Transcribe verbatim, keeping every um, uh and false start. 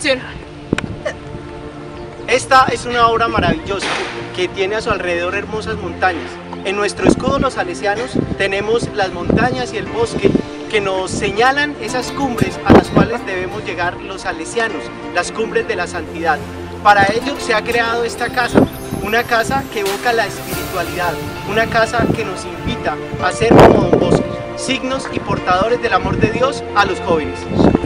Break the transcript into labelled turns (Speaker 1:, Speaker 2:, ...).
Speaker 1: Acción.
Speaker 2: Esta es una obra maravillosa que tiene a su alrededor hermosas montañas. En nuestro escudo los salesianos tenemos las montañas y el bosque que nos señalan esas cumbres a las cuales debemos llegar los salesianos, las cumbres de la santidad. Para ello se ha creado esta casa, una casa que evoca la espiritualidad, una casa que nos invita a ser como Don Bosco, signos y portadores del amor de Dios a los jóvenes.